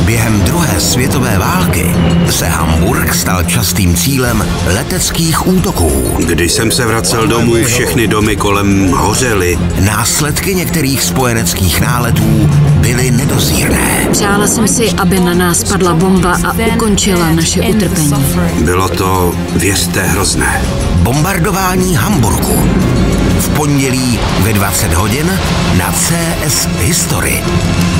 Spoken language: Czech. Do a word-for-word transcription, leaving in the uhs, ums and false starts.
Během druhé světové války se Hamburk stal častým cílem leteckých útoků. Když jsem se vracel domů, všechny domy kolem hořely. Následky některých spojeneckých náletů byly nedozírné. Přála jsem si, aby na nás padla bomba a ukončila naše utrpení. Bylo to, věřte, hrozné. Bombardování Hamburku. V pondělí ve dvacet hodin na C S History.